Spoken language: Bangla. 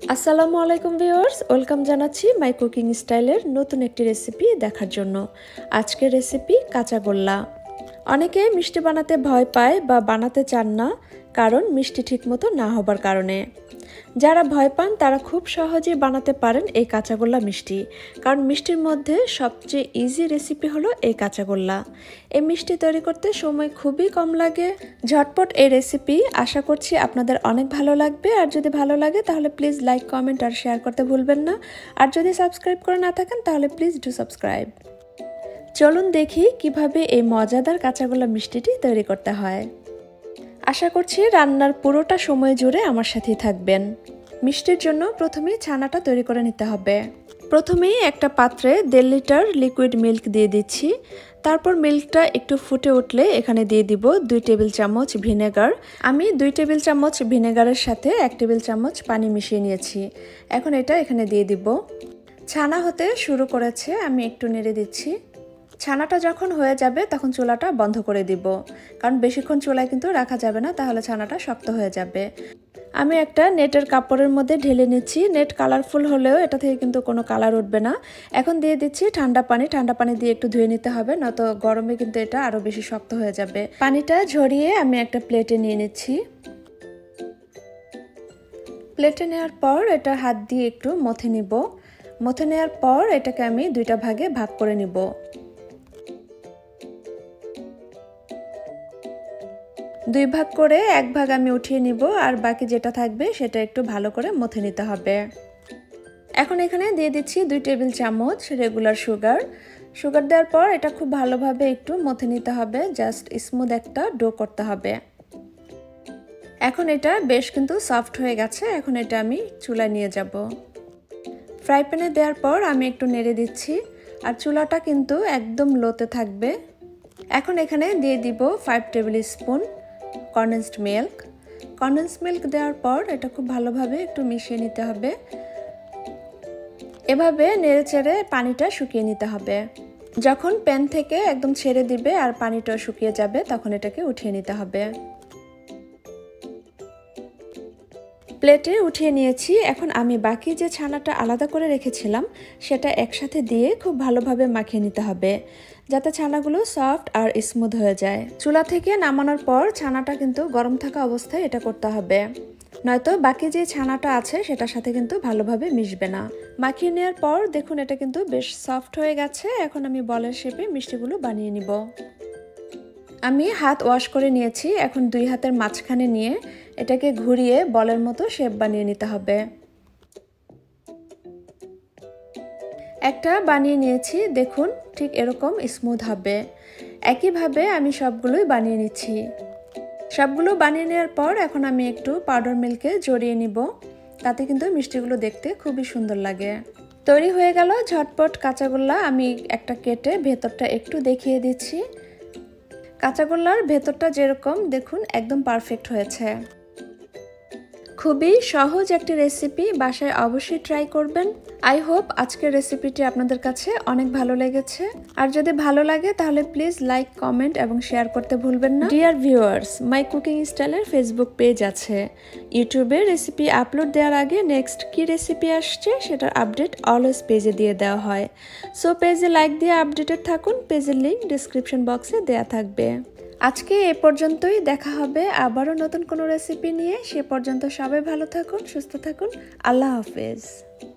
আসসালামু আলাইকুম ভিউয়ার্স, ওয়েলকাম জানাচ্ছি মাই কুকিং স্টাইলের নতুন একটি রেসিপি দেখার জন্য। আজকের রেসিপি কাঁচাগোল্লা। অনেকে মিষ্টি বানাতে ভয় পায় বা বানাতে চান না, কারণ মিষ্টি ঠিকমতো না হবার কারণে। যারা ভয় পান তারা খুব সহজেই বানাতে পারেন এই কাঁচাগোল্লা মিষ্টি, কারণ মিষ্টির মধ্যে সবচেয়ে ইজি রেসিপি হলো এই কাঁচাগোল্লা। এই মিষ্টি তৈরি করতে সময় খুবই কম লাগে। ঝটপট এই রেসিপি, আশা করছি আপনাদের অনেক ভালো লাগবে। আর যদি ভালো লাগে তাহলে প্লিজ লাইক, কমেন্ট আর শেয়ার করতে ভুলবেন না। আর যদি সাবস্ক্রাইব করে না থাকেন তাহলে প্লিজ ডু সাবস্ক্রাইব। চলুন দেখি কিভাবে এই মজাদার কাঁচাগোল্লা মিষ্টিটি তৈরি করতে হয়। আশা করছি রান্নার পুরোটা সময় জুড়ে আমার সাথেই থাকবেন। মিষ্টির জন্য প্রথমে ছানাটা তৈরি করে নিতে হবে। প্রথমেই একটা পাত্রে 1.5 লিটার লিকুইড মিল্ক দিয়ে দিচ্ছি। তারপর মিল্কটা একটু ফুটে উঠলে এখানে দিয়ে দিব 2 টেবিল চামচ ভিনেগার। আমি 2 টেবিল চামচ ভিনেগারের সাথে 1 টেবিল চামচ পানি মিশিয়ে নিয়েছি। এখন এটা এখানে দিয়ে দিব। ছানা হতে শুরু করেছে, আমি একটু নেড়ে দিচ্ছি। ছানাটা যখন হয়ে যাবে তখন চুলাটা বন্ধ করে দিব, কারণ বেশিক্ষণ চুলায় কিন্তু রাখা যাবে না, তাহলে ছানাটা শক্ত হয়ে যাবে। আমি একটা নেটের কাপড়ের মধ্যে ঢেলে নিচ্ছি। নেট কালারফুল হলেও এটা থেকে কিন্তু কোনো কালার উঠবে না। এখন দিয়ে দিচ্ছি ঠান্ডা পানি। ঠান্ডা পানি দিয়ে একটু ধুয়ে নিতে হবে, নয়তো গরমে কিন্তু এটা আরও বেশি শক্ত হয়ে যাবে। পানিটা ঝরিয়ে আমি একটা প্লেটে নিয়ে নিচ্ছি। প্লেটে নেওয়ার পর এটা হাত দিয়ে একটু মথে নিব। মথে নেওয়ার পর এটাকে আমি 2টা ভাগে ভাগ করে নিব। 2 ভাগ করে 1 ভাগ আমি উঠিয়ে নিব, আর বাকি যেটা থাকবে সেটা একটু ভালো করে মথে নিতে হবে। এখন এখানে দিয়ে দিচ্ছি 2 টেবিল চামচ রেগুলার সুগার। সুগার দেওয়ার পর এটা খুব ভালোভাবে একটু মথে নিতে হবে, জাস্ট স্মুথ একটা ডো করতে হবে। এখন এটা বেশ কিন্তু সফট হয়ে গেছে। এখন এটা আমি চুলায় নিয়ে যাব। ফ্রাই প্যানে দেওয়ার পর আমি একটু নেড়ে দিচ্ছি, আর চুলাটা কিন্তু একদম লোতে থাকবে। এখন এখানে দিয়ে দিব 5 tablespoon condensed milk. Condensed milk দেওয়ার পর এটা খুব ভালোভাবে একটু মিশিয়ে নিতে হবে। এভাবে নেড়ে চেড়ে পানিটা শুকিয়ে নিতে হবে। যখন প্যান থেকে একদম ছেড়ে দিবে আর পানিটা শুকিয়ে যাবে তখন এটাকে উঠিয়ে নিতে হবে। প্লেটে উঠিয়ে নিয়েছি। এখন আমি বাকি যে ছানাটা আলাদা করে রেখেছিলাম সেটা একসাথে দিয়ে খুব ভালোভাবে মাখিয়ে নিতে হবে, যাতে ছানাগুলো সফট আর স্মুথ হয়ে যায়। চুলা থেকে নামানোর পর ছানাটা কিন্তু গরম থাকা অবস্থায় এটা করতে হবে, নয়তো বাকি যে ছানাটা আছে সেটার সাথে কিন্তু ভালোভাবে মিশবে না। মাখিয়ে নেওয়ার পর দেখুন এটা কিন্তু বেশ সফট হয়ে গেছে। এখন আমি বলের শেপে মিষ্টিগুলো বানিয়ে নিব। আমি হাত ওয়াশ করে নিয়েছি। এখন 2 হাতের মাঝখানে নিয়ে এটাকে ঘুরিয়ে বলের মতো শেপ বানিয়ে নিতে হবে। একটা বানিয়ে নিয়েছি, দেখুন ঠিক এরকম স্মুথ হবে। একইভাবে আমি সবগুলোই বানিয়ে নিচ্ছি। সবগুলো বানিয়ে নেওয়ার পর এখন আমি একটু পাউডার মিল্কে জড়িয়ে নিব, তাতে কিন্তু মিষ্টিগুলো দেখতে খুবই সুন্দর লাগে। তৈরি হয়ে গেল ঝটপট কাঁচাগোল্লা। আমি একটা কেটে ভেতরটা একটু দেখিয়ে দিচ্ছি। কাঁচাগোল্লার ভেতরটা যেরকম দেখুন একদম পারফেক্ট হয়েছে। খুবই সহজ একটি রেসিপি, বাসায় অবশ্যই ট্রাই করবেন। আই হোপ আজকের রেসিপিটি আপনাদের কাছে অনেক ভালো লেগেছে। আর যদি ভালো লাগে তাহলে প্লিজ লাইক, কমেন্ট এবং শেয়ার করতে ভুলবেন না। ডিয়ার ভিউয়ার্স, মাই কুকিং স্টাইলের ফেসবুক পেজ আছে। ইউটিউবে রেসিপি আপলোড দেওয়ার আগে নেক্সট কি রেসিপি আসছে সেটার আপডেট অলওয়েজ পেজে দিয়ে দেওয়া হয়। সো পেজে লাইক দিয়ে আপডেটেড থাকুন। পেজের লিঙ্ক ডিসক্রিপশন বক্সে দেওয়া থাকবে। আজকে এ পর্যন্তই। দেখা হবে আবারও নতুন কোনো রেসিপি নিয়ে। সে পর্যন্ত সবাই ভালো থাকুন, সুস্থ থাকুন। আল্লাহ হাফেজ।